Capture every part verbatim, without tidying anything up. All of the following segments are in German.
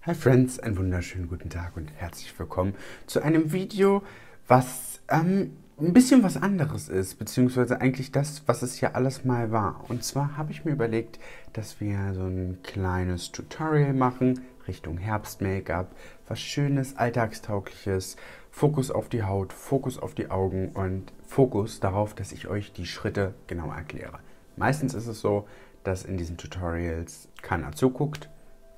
Hi Friends, einen wunderschönen guten Tag und herzlich willkommen zu einem Video, was ähm, ein bisschen was anderes ist, beziehungsweise eigentlich das, was es ja alles mal war. Und zwar habe ich mir überlegt, dass wir so ein kleines Tutorial machen Richtung Herbst-Make-up, was Schönes, Alltagstaugliches, Fokus auf die Haut, Fokus auf die Augen und Fokus darauf, dass ich euch die Schritte genau erkläre. Meistens ist es so, dass in diesen Tutorials keiner zuguckt.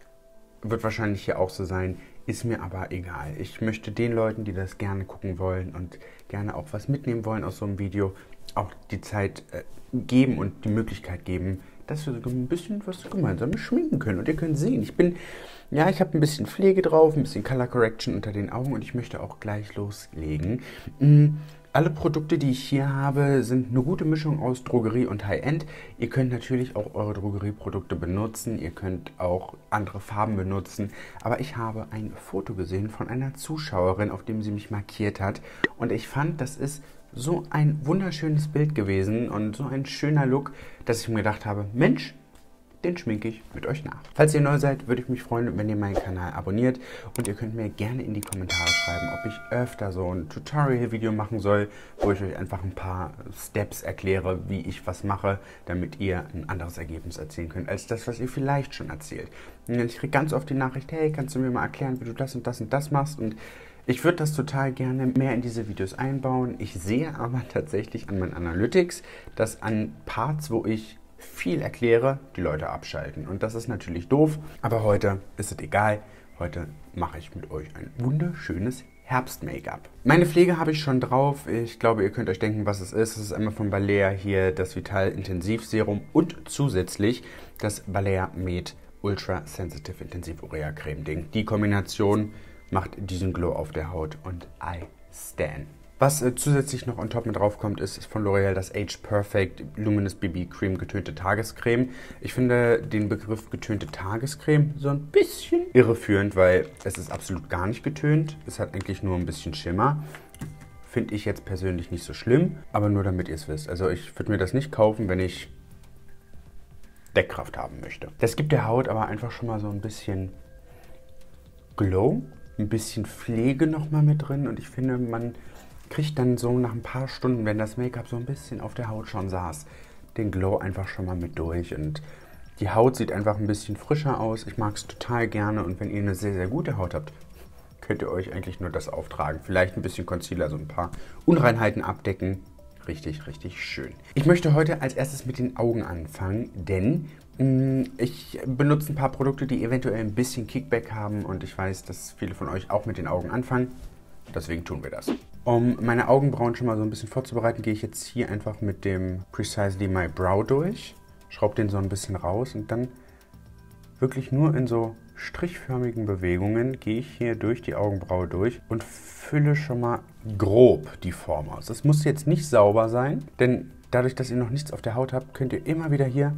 Wird wahrscheinlich hier auch so sein, ist mir aber egal. Ich möchte den Leuten, die das gerne gucken wollen und gerne auch was mitnehmen wollen aus so einem Video, auch die Zeit äh, geben und die Möglichkeit geben, dass wir so ein bisschen was gemeinsam schminken können. Und ihr könnt sehen, ich bin, ja, ich habe ein bisschen Pflege drauf, ein bisschen Color Correction unter den Augen und ich möchte auch gleich loslegen. Mhm. Alle Produkte, die ich hier habe, sind eine gute Mischung aus Drogerie und High-End. Ihr könnt natürlich auch eure Drogerieprodukte benutzen, ihr könnt auch andere Farben benutzen. Aber ich habe ein Foto gesehen von einer Zuschauerin, auf dem sie mich markiert hat. Und ich fand, das ist so ein wunderschönes Bild gewesen und so ein schöner Look, dass ich mir gedacht habe, Mensch, den schminke ich mit euch nach. Falls ihr neu seid, würde ich mich freuen, wenn ihr meinen Kanal abonniert und ihr könnt mir gerne in die Kommentare schreiben, ob ich öfter so ein Tutorial-Video machen soll, wo ich euch einfach ein paar Steps erkläre, wie ich was mache, damit ihr ein anderes Ergebnis erzielen könnt, als das, was ihr vielleicht schon erzählt. Und ich kriege ganz oft die Nachricht, hey, kannst du mir mal erklären, wie du das und das und das machst? Und ich würde das total gerne mehr in diese Videos einbauen. Ich sehe aber tatsächlich an meinen Analytics, dass an Parts, wo ich viel erkläre, die Leute abschalten. Und das ist natürlich doof, aber heute ist es egal. Heute mache ich mit euch ein wunderschönes Herbst-Make-up. Meine Pflege habe ich schon drauf. Ich glaube, ihr könnt euch denken, was es ist. Es ist einmal von Balea hier das Vital Intensiv Serum und zusätzlich das Balea Med Ultra Sensitive Intensiv Urea Creme Ding. Die Kombination macht diesen Glow auf der Haut und I stan. Was äh, zusätzlich noch on top mit drauf kommt, ist, ist von L'Oreal das Age Perfect Luminous B B Cream getönte Tagescreme. Ich finde den Begriff getönte Tagescreme so ein bisschen irreführend, weil es ist absolut gar nicht getönt. Es hat eigentlich nur ein bisschen Schimmer. Finde ich jetzt persönlich nicht so schlimm, aber nur damit ihr es wisst. Also ich würde mir das nicht kaufen, wenn ich Deckkraft haben möchte. Das gibt der Haut aber einfach schon mal so ein bisschen Glow, ein bisschen Pflege nochmal mit drin und ich finde, man kriegt dann so nach ein paar Stunden, wenn das Make-up so ein bisschen auf der Haut schon saß, den Glow einfach schon mal mit durch und die Haut sieht einfach ein bisschen frischer aus. Ich mag es total gerne und wenn ihr eine sehr, sehr gute Haut habt, könnt ihr euch eigentlich nur das auftragen. Vielleicht ein bisschen Concealer, so ein paar Unreinheiten abdecken. Richtig, richtig schön. Ich möchte heute als erstes mit den Augen anfangen, denn mh, ich benutze ein paar Produkte, die eventuell ein bisschen Kickback haben und ich weiß, dass viele von euch auch mit den Augen anfangen. Deswegen tun wir das. Um meine Augenbrauen schon mal so ein bisschen vorzubereiten, gehe ich jetzt hier einfach mit dem Precisely My Brow durch. Schraube den so ein bisschen raus und dann wirklich nur in so strichförmigen Bewegungen gehe ich hier durch die Augenbraue durch und fülle schon mal grob die Form aus. Das muss jetzt nicht sauber sein, denn dadurch, dass ihr noch nichts auf der Haut habt, könnt ihr immer wieder hier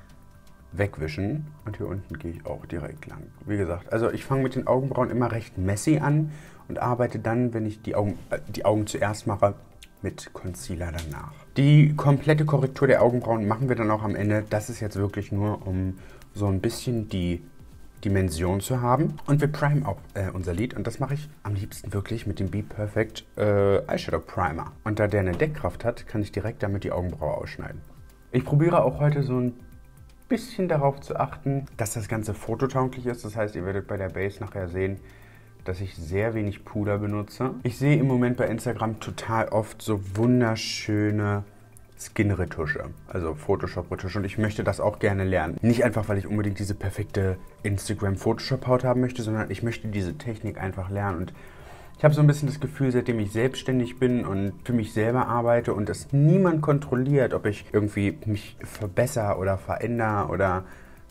wegwischen. Und hier unten gehe ich auch direkt lang. Wie gesagt, also ich fange mit den Augenbrauen immer recht messy an und arbeite dann, wenn ich die Augen, äh, die Augen zuerst mache, mit Concealer danach. Die komplette Korrektur der Augenbrauen machen wir dann auch am Ende. Das ist jetzt wirklich nur, um so ein bisschen die Dimension zu haben. Und wir primen auch äh, unser Lid und das mache ich am liebsten wirklich mit dem Be Perfect äh, Eyeshadow Primer. Und da der eine Deckkraft hat, kann ich direkt damit die Augenbraue ausschneiden. Ich probiere auch heute so ein bisschen darauf zu achten, dass das Ganze fototauglich ist. Das heißt, ihr werdet bei der Base nachher sehen, dass ich sehr wenig Puder benutze. Ich sehe im Moment bei Instagram total oft so wunderschöne Skin-Retusche, also Photoshop-Retusche und ich möchte das auch gerne lernen. Nicht einfach, weil ich unbedingt diese perfekte Instagram-Photoshop-Haut haben möchte, sondern ich möchte diese Technik einfach lernen und ich habe so ein bisschen das Gefühl, seitdem ich selbstständig bin und für mich selber arbeite und es niemand kontrolliert, ob ich irgendwie mich verbessere oder verändere oder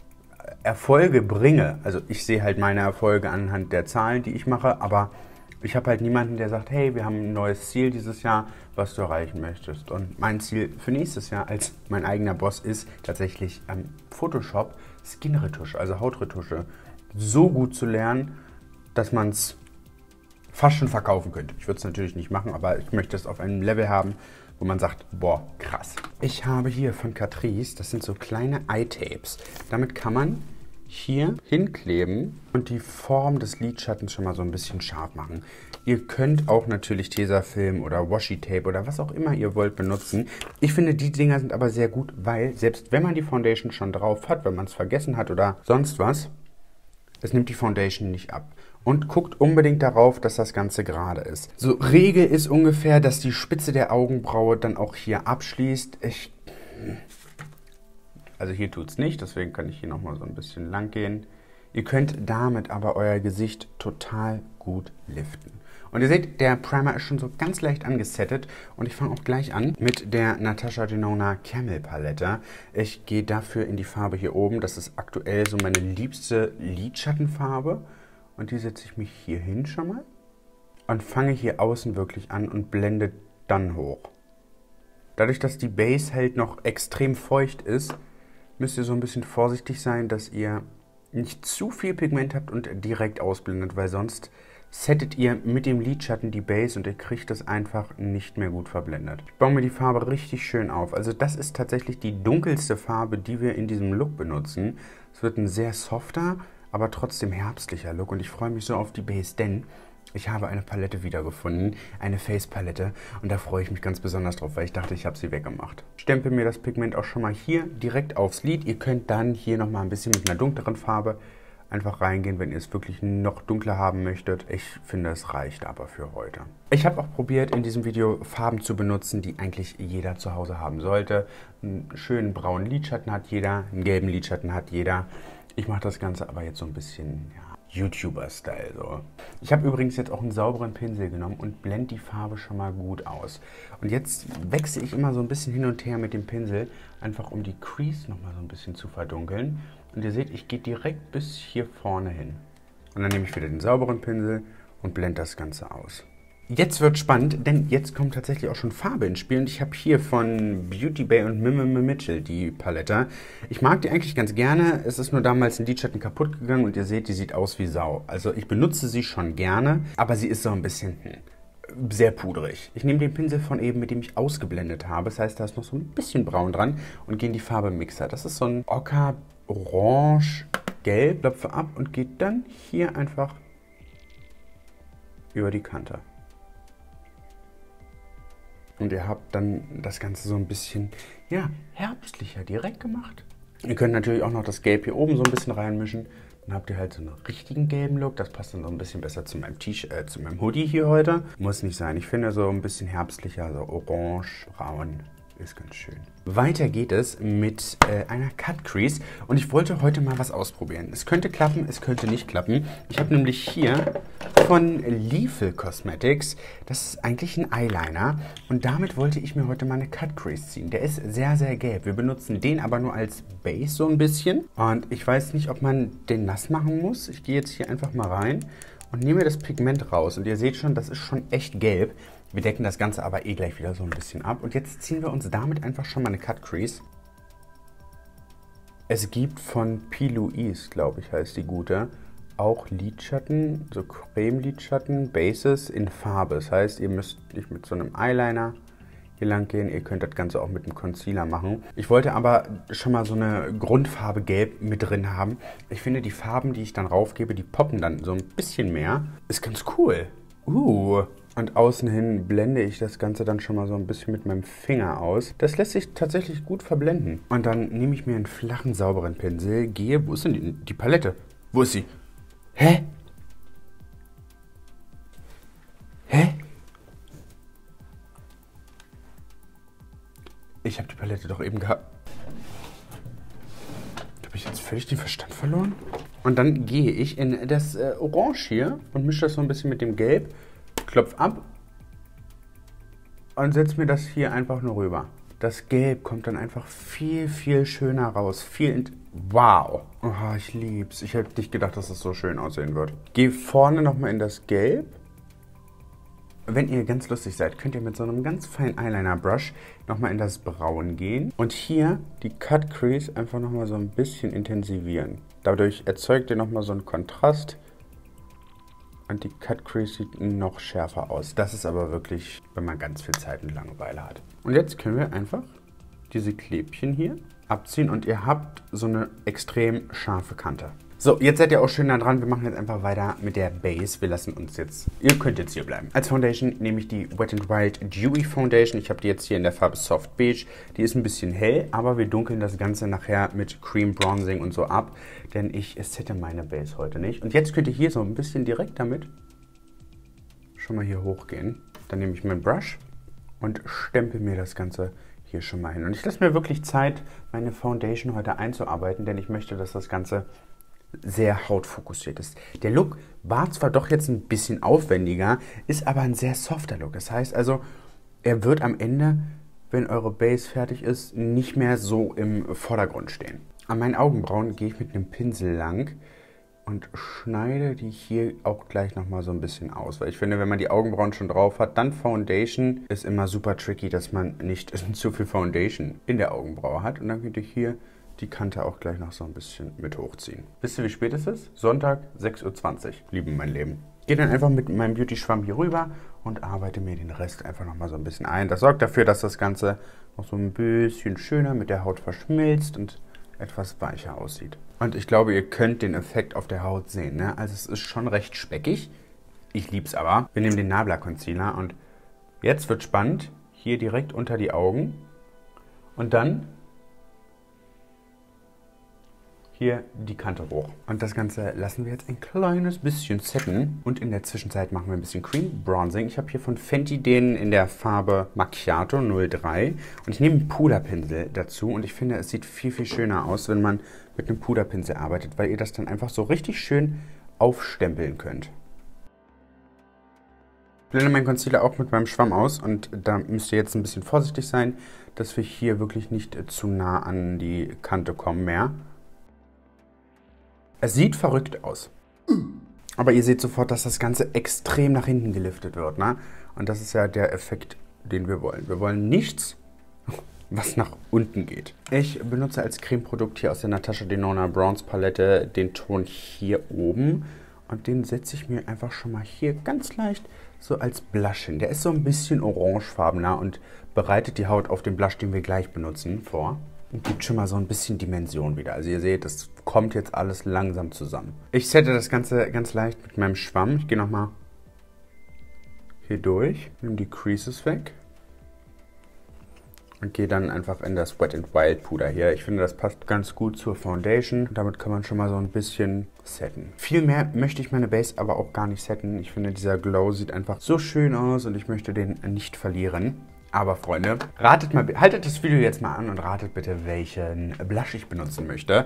Erfolge bringe. Also ich sehe halt meine Erfolge anhand der Zahlen, die ich mache, aber ich habe halt niemanden, der sagt, hey, wir haben ein neues Ziel dieses Jahr, was du erreichen möchtest. Und mein Ziel für nächstes Jahr als mein eigener Boss ist tatsächlich am Photoshop Skin-Retusche, also Hautretusche, so gut zu lernen, dass man es fast schon verkaufen könnte. Ich würde es natürlich nicht machen, aber ich möchte es auf einem Level haben, wo man sagt, boah, krass. Ich habe hier von Catrice, das sind so kleine Eye-Tapes. Damit kann man hier hinkleben und die Form des Lidschattens schon mal so ein bisschen scharf machen. Ihr könnt auch natürlich Tesafilm oder Washi-Tape oder was auch immer ihr wollt benutzen. Ich finde, die Dinger sind aber sehr gut, weil selbst wenn man die Foundation schon drauf hat, wenn man es vergessen hat oder sonst was, es nimmt die Foundation nicht ab. Und guckt unbedingt darauf, dass das Ganze gerade ist. So, Regel ist ungefähr, dass die Spitze der Augenbraue dann auch hier abschließt. Ich, also hier tut es nicht, deswegen kann ich hier nochmal so ein bisschen lang gehen. Ihr könnt damit aber euer Gesicht total gut liften. Und ihr seht, der Primer ist schon so ganz leicht angesettet. Und ich fange auch gleich an mit der Natasha Denona Camel Palette. Ich gehe dafür in die Farbe hier oben. Das ist aktuell so meine liebste Lidschattenfarbe. Und die setze ich mich hier hin schon mal. Und fange hier außen wirklich an und blende dann hoch. Dadurch, dass die Base halt noch extrem feucht ist, müsst ihr so ein bisschen vorsichtig sein, dass ihr nicht zu viel Pigment habt und direkt ausblendet, weil sonst settet ihr mit dem Lidschatten die Base und ihr kriegt das einfach nicht mehr gut verblendet. Ich baue mir die Farbe richtig schön auf. Also das ist tatsächlich die dunkelste Farbe, die wir in diesem Look benutzen. Es wird ein sehr softer, aber trotzdem herbstlicher Look und ich freue mich so auf die Base, denn ich habe eine Palette wiedergefunden, eine Face-Palette und da freue ich mich ganz besonders drauf, weil ich dachte, ich habe sie weggemacht. Stempel mir das Pigment auch schon mal hier direkt aufs Lid. Ihr könnt dann hier nochmal ein bisschen mit einer dunkleren Farbe einfach reingehen, wenn ihr es wirklich noch dunkler haben möchtet. Ich finde, es reicht aber für heute. Ich habe auch probiert, in diesem Video Farben zu benutzen, die eigentlich jeder zu Hause haben sollte. Einen schönen braunen Lidschatten hat jeder, einen gelben Lidschatten hat jeder. Ich mache das Ganze aber jetzt so ein bisschen, ja, YouTuber-Style. So. Ich habe übrigens jetzt auch einen sauberen Pinsel genommen und blende die Farbe schon mal gut aus. Und jetzt wechsle ich immer so ein bisschen hin und her mit dem Pinsel, einfach um die Crease noch mal so ein bisschen zu verdunkeln. Und ihr seht, ich gehe direkt bis hier vorne hin. Und dann nehme ich wieder den sauberen Pinsel und blende das Ganze aus. Jetzt wird spannend, denn jetzt kommt tatsächlich auch schon Farbe ins Spiel. Und ich habe hier von Beauty Bay und Mimim Mitchell die Palette. Ich mag die eigentlich ganz gerne. Es ist nur damals ein Lidschatten kaputt gegangen und ihr seht, die sieht aus wie Sau. Also ich benutze sie schon gerne, aber sie ist so ein bisschen hm, sehr pudrig. Ich nehme den Pinsel von eben, mit dem ich ausgeblendet habe. Das heißt, da ist noch so ein bisschen braun dran und gehe in die Farbe Mixer. Das ist so ein Ocker, Orange, Gelb. Klopfe ab und geht dann hier einfach über die Kante. Und ihr habt dann das Ganze so ein bisschen, ja, herbstlicher direkt gemacht. Ihr könnt natürlich auch noch das Gelb hier oben so ein bisschen reinmischen. Dann habt ihr halt so einen richtigen gelben Look. Das passt dann so ein bisschen besser zu meinem T-Shirt, äh, zu meinem Hoodie hier heute. Muss nicht sein. Ich finde so ein bisschen herbstlicher, so orange, braun. Ist ganz schön. Weiter geht es mit äh, einer Cut Crease und ich wollte heute mal was ausprobieren. Es könnte klappen, es könnte nicht klappen. Ich habe nämlich hier von Lethal Cosmetics, das ist eigentlich ein Eyeliner und damit wollte ich mir heute mal eine Cut Crease ziehen. Der ist sehr, sehr gelb. Wir benutzen den aber nur als Base so ein bisschen und ich weiß nicht, ob man den nass machen muss. Ich gehe jetzt hier einfach mal rein und nehme das Pigment raus und ihr seht schon, das ist schon echt gelb. Wir decken das Ganze aber eh gleich wieder so ein bisschen ab. Und jetzt ziehen wir uns damit einfach schon mal eine Cut Crease. Es gibt von P. Louise, glaube ich, heißt die gute, auch Lidschatten, so Creme-Lidschatten, Bases in Farbe. Das heißt, ihr müsst nicht mit so einem Eyeliner hier lang gehen. Ihr könnt das Ganze auch mit einem Concealer machen. Ich wollte aber schon mal so eine Grundfarbe Gelb mit drin haben. Ich finde, die Farben, die ich dann raufgebe, die poppen dann so ein bisschen mehr. Ist ganz cool. Uh. Und außen hin blende ich das Ganze dann schon mal so ein bisschen mit meinem Finger aus. Das lässt sich tatsächlich gut verblenden. Und dann nehme ich mir einen flachen, sauberen Pinsel, gehe... Wo ist denn die, die Palette? Wo ist sie? Hä? Hä? Ich habe die Palette doch eben gehabt. Habe ich jetzt völlig den Verstand verloren? Und dann gehe ich in das äh, Orange hier und mische das so ein bisschen mit dem Gelb. Klopf ab und setze mir das hier einfach nur rüber. Das Gelb kommt dann einfach viel, viel schöner raus. Viel wow. Oh, ich lieb's. Ich hätte nicht gedacht, dass das so schön aussehen wird. Gehe vorne nochmal in das Gelb. Wenn ihr ganz lustig seid, könnt ihr mit so einem ganz feinen Eyeliner-Brush nochmal in das Braun gehen. Und hier die Cut Crease einfach nochmal so ein bisschen intensivieren. Dadurch erzeugt ihr nochmal so einen Kontrast. Und die Cut Crease sieht noch schärfer aus. Das ist aber wirklich, wenn man ganz viel Zeit und Langeweile hat. Und jetzt können wir einfach diese Klebchen hier abziehen und ihr habt so eine extrem scharfe Kante. So, jetzt seid ihr auch schön nah dran. Wir machen jetzt einfach weiter mit der Base. Wir lassen uns jetzt, ihr könnt jetzt hier bleiben. Als Foundation nehme ich die Wet n Wild Dewy Foundation. Ich habe die jetzt hier in der Farbe Soft Beige. Die ist ein bisschen hell, aber wir dunkeln das Ganze nachher mit Cream Bronzing und so ab, denn ich sette meine Base heute nicht. Und jetzt könnt ihr hier so ein bisschen direkt damit schon mal hier hochgehen. Dann nehme ich meinen Brush und stempel mir das Ganze hier schon mal hin. Und ich lasse mir wirklich Zeit, meine Foundation heute einzuarbeiten, denn ich möchte, dass das Ganze sehr hautfokussiert ist. Der Look war zwar doch jetzt ein bisschen aufwendiger, ist aber ein sehr softer Look. Das heißt also, er wird am Ende, wenn eure Base fertig ist, nicht mehr so im Vordergrund stehen. An meinen Augenbrauen gehe ich mit einem Pinsel lang und schneide die hier auch gleich nochmal so ein bisschen aus. Weil ich finde, wenn man die Augenbrauen schon drauf hat, dann Foundation ist immer super tricky, dass man nicht zu viel Foundation in der Augenbraue hat. Und dann könnt ihr hier die Kante auch gleich noch so ein bisschen mit hochziehen. Wisst ihr, wie spät es ist? Sonntag, sechs Uhr zwanzig. Lieben mein Leben. Gehe dann einfach mit meinem Beauty-Schwamm hier rüber und arbeite mir den Rest einfach nochmal so ein bisschen ein. Das sorgt dafür, dass das Ganze noch so ein bisschen schöner mit der Haut verschmilzt und etwas weicher aussieht. Und ich glaube, ihr könnt den Effekt auf der Haut sehen, ne? Also es ist schon recht speckig. Ich liebe es aber. Wir nehmen den Nabla Concealer und jetzt wird spannend. Hier direkt unter die Augen. Und dann hier die Kante hoch. Und das Ganze lassen wir jetzt ein kleines bisschen setten. Und in der Zwischenzeit machen wir ein bisschen Cream Bronzing. Ich habe hier von Fenty den in der Farbe Macchiato null drei. Und ich nehme einen Puderpinsel dazu. Und ich finde, es sieht viel, viel schöner aus, wenn man mit einem Puderpinsel arbeitet, weil ihr das dann einfach so richtig schön aufstempeln könnt. Ich blende meinen Concealer auch mit meinem Schwamm aus. Und da müsst ihr jetzt ein bisschen vorsichtig sein, dass wir hier wirklich nicht zu nah an die Kante kommen mehr. Es sieht verrückt aus. Aber ihr seht sofort, dass das Ganze extrem nach hinten geliftet wird, ne? Und das ist ja der Effekt, den wir wollen. Wir wollen nichts, was nach unten geht. Ich benutze als Cremeprodukt hier aus der Natasha Denona Bronze Palette den Ton hier oben. Und den setze ich mir einfach schon mal hier ganz leicht so als Blush hin. Der ist so ein bisschen orangefarbener und bereitet die Haut auf den Blush, den wir gleich benutzen, vor. Und gibt schon mal so ein bisschen Dimension wieder. Also ihr seht, das kommt jetzt alles langsam zusammen. Ich sette das Ganze ganz leicht mit meinem Schwamm. Ich gehe nochmal hier durch, nehme die Creases weg und gehe dann einfach in das Wet n Wild Puder hier. Ich finde, das passt ganz gut zur Foundation. Damit kann man schon mal so ein bisschen setten. Viel mehr möchte ich meine Base aber auch gar nicht setten. Ich finde, dieser Glow sieht einfach so schön aus und ich möchte den nicht verlieren. Aber Freunde, ratet mal, haltet das Video jetzt mal an und ratet bitte, welchen Blush ich benutzen möchte.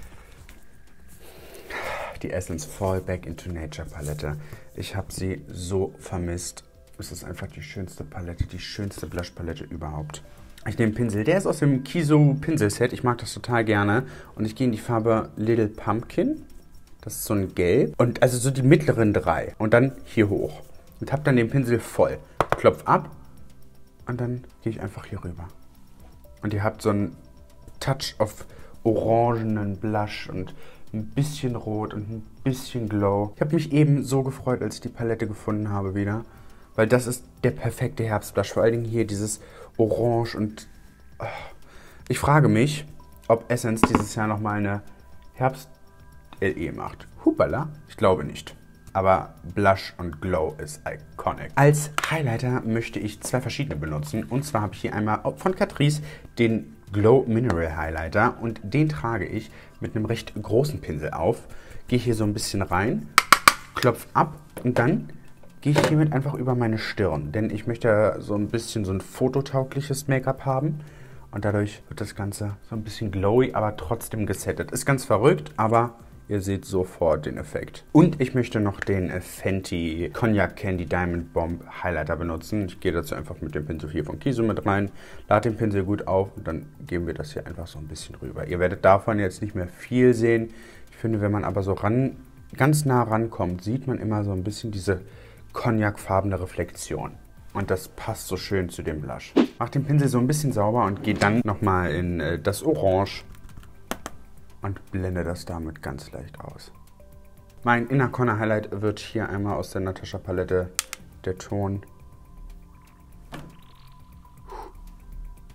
Die Essence Fall Back into Nature Palette. Ich habe sie so vermisst. Es ist einfach die schönste Palette, die schönste Blush Palette überhaupt. Ich nehme einen Pinsel, der ist aus dem Kiso Pinselset. Ich mag das total gerne. Und ich gehe in die Farbe Little Pumpkin. Das ist so ein Gelb. Und also so die mittleren drei. Und dann hier hoch. Und habe dann den Pinsel voll. Klopf ab. Und dann gehe ich einfach hier rüber. Und ihr habt so einen Touch auf orangenen Blush und ein bisschen Rot und ein bisschen Glow. Ich habe mich eben so gefreut, als ich die Palette gefunden habe wieder. Weil das ist der perfekte Herbstblush. Vor allen Dingen hier dieses Orange und... Oh. Ich frage mich, ob Essence dieses Jahr nochmal eine Herbst-L E macht. Hupala, ich glaube nicht. Aber Blush und Glow ist iconic. Als Highlighter möchte ich zwei verschiedene benutzen. Und zwar habe ich hier einmal von Catrice den Glow Mineral Highlighter. Und den trage ich mit einem recht großen Pinsel auf. Gehe hier so ein bisschen rein, klopfe ab und dann gehe ich hiermit einfach über meine Stirn. Denn ich möchte so ein bisschen so ein fototaugliches Make-up haben. Und dadurch wird das Ganze so ein bisschen glowy, aber trotzdem gesettet. Ist ganz verrückt, aber... Ihr seht sofort den Effekt. Und ich möchte noch den Fenty Cognac Candy Diamond Bomb Highlighter benutzen. Ich gehe dazu einfach mit dem Pinsel hier von Kiso mit rein, lade den Pinsel gut auf und dann geben wir das hier einfach so ein bisschen rüber. Ihr werdet davon jetzt nicht mehr viel sehen. Ich finde, wenn man aber so ran, ganz nah rankommt, sieht man immer so ein bisschen diese cognacfarbene Reflexion. Und das passt so schön zu dem Blush. Mach den Pinsel so ein bisschen sauber und gehe dann nochmal in äh, das Orange und blende das damit ganz leicht aus. Mein Inner Corner Highlight wird hier einmal aus der Natasha Palette der Ton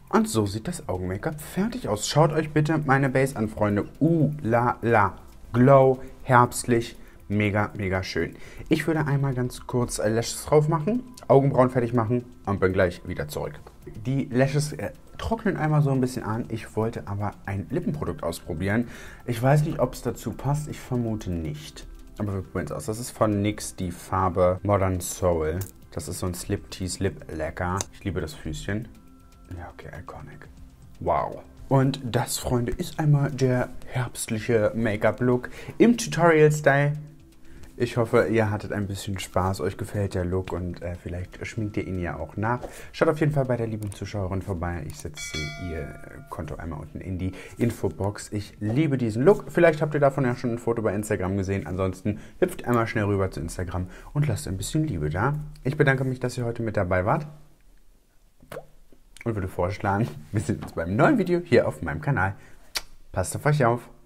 Und so sieht das Augen-Make-up fertig aus. Schaut euch bitte meine Base an, Freunde. Uh, la, la. Glow, herbstlich, mega, mega schön. Ich würde einmal ganz kurz äh, Lashes drauf machen, Augenbrauen fertig machen und bin gleich wieder zurück. Die Lashes äh, trocknen einmal so ein bisschen an. Ich wollte aber ein Lippenprodukt ausprobieren. Ich weiß nicht, ob es dazu passt. Ich vermute nicht. Aber wir probieren es aus. Das ist von N Y X die Farbe Modern Soul. Das ist so ein Slip Tease Lip Lacquer. Ich liebe das Füßchen. Ja, okay, iconic. Wow. Und das, Freunde, ist einmal der herbstliche Make-up-Look im Tutorial-Style. Ich hoffe, ihr hattet ein bisschen Spaß, euch gefällt der Look und äh, vielleicht schminkt ihr ihn ja auch nach. Schaut auf jeden Fall bei der lieben Zuschauerin vorbei. Ich setze ihr Konto einmal unten in die Infobox. Ich liebe diesen Look. Vielleicht habt ihr davon ja schon ein Foto bei Instagram gesehen. Ansonsten hüpft einmal schnell rüber zu Instagram und lasst ein bisschen Liebe da. Ich bedanke mich, dass ihr heute mit dabei wart. Und würde vorschlagen, wir sehen uns beim neuen Video hier auf meinem Kanal. Passt auf euch auf.